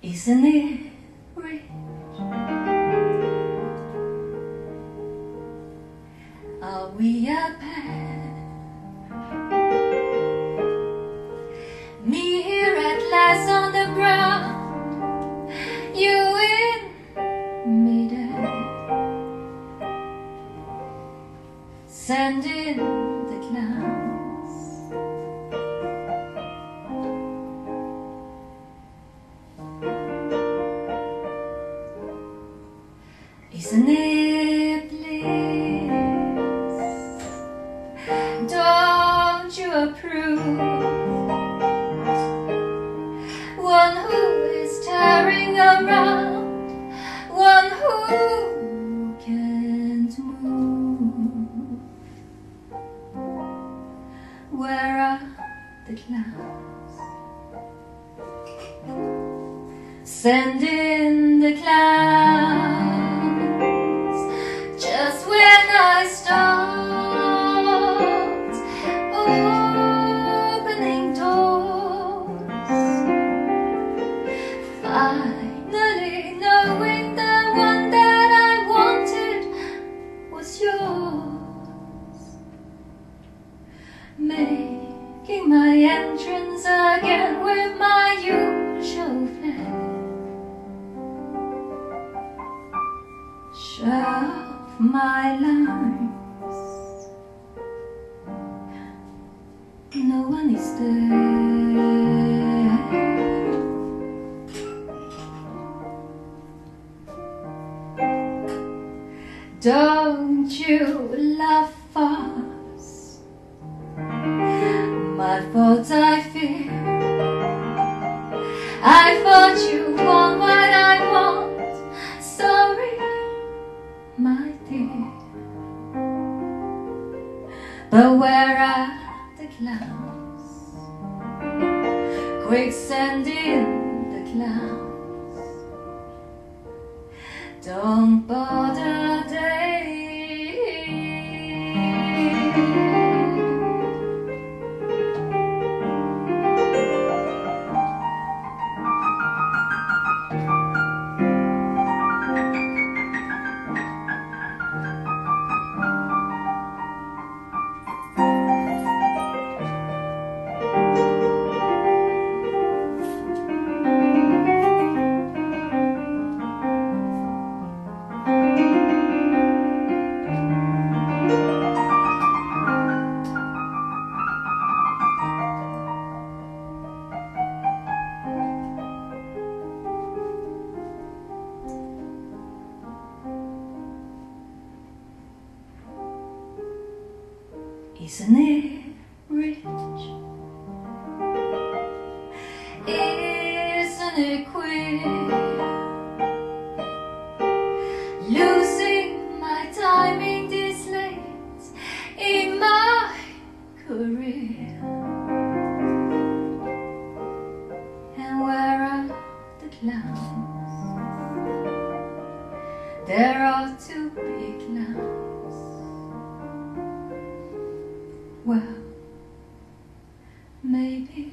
Isn't it rich? Are we a pair? Me here at last on the ground, you in midair, sand in the clouds. Isn't it bliss? Don't you approve? One who is tearing around, one who can't move. Where are the clouds? Send in the clouds. Just when I start opening doors, finally knowing the one that I wanted was yours, making my entrance again with my usual flair. Shove my lines, no one is there. Don't you laugh fast, my faults I fear. I thought you want what I want, sorry my dear. But where are the clouds? Quicksand in the clouds. Don't bother day. Isn't it rich? Isn't it queer? Losing my timing this late in my career. And where are the clouds? There ought to be clouds. Well, maybe